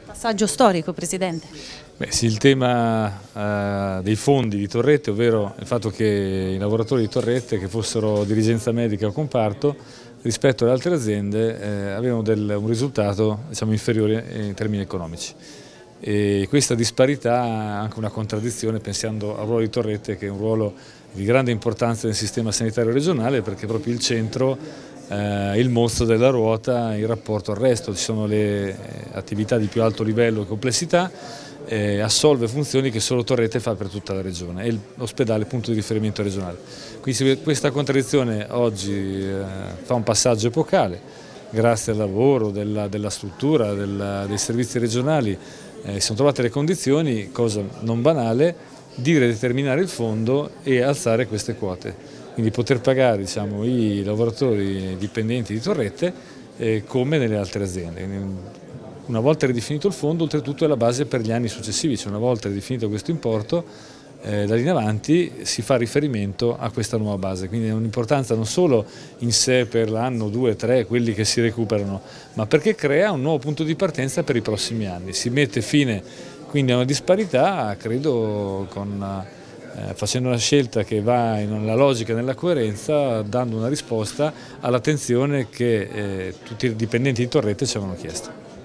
Passaggio storico, Presidente. Beh, sì, il tema dei fondi di Torrette, ovvero il fatto che i lavoratori di Torrette, che fossero dirigenza medica o comparto, rispetto alle altre aziende avevano un risultato, diciamo, inferiore in termini economici. E questa disparità ha anche una contraddizione pensando al ruolo di Torrette, che è un ruolo di grande importanza nel sistema sanitario regionale, perché è proprio il centro, il mostro della ruota in rapporto al resto. Ci sono le attività di più alto livello e complessità, assolve funzioni che solo Torrette fa per tutta la regione, è l'ospedale punto di riferimento regionale. Quindi questa contraddizione oggi fa un passaggio epocale, grazie al lavoro della struttura, dei servizi regionali si sono trovate le condizioni, cosa non banale, di rideterminare il fondo e alzare queste quote, quindi poter pagare, diciamo, i lavoratori dipendenti di Torrette come nelle altre aziende. Una volta ridefinito il fondo, oltretutto è la base per gli anni successivi, cioè una volta ridefinito questo importo, da lì in avanti si fa riferimento a questa nuova base, quindi ha un'importanza non solo in sé per l'anno, 2, 3, quelli che si recuperano, ma perché crea un nuovo punto di partenza per i prossimi anni. Si mette fine quindi a una disparità, credo, facendo una scelta che va nella logica e nella coerenza, dando una risposta all'attenzione che tutti i dipendenti di Torrette ci avevano chiesto.